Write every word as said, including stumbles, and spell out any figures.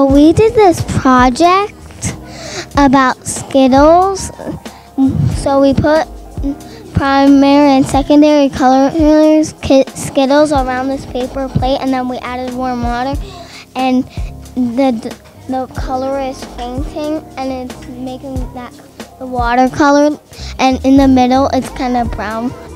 we did this project about Skittles. So we put primary and secondary colors, Skittles around this paper plate, and then we added warm water, and the the color is fainting, and it's making that the watercolor, and in the middle it's kind of brown.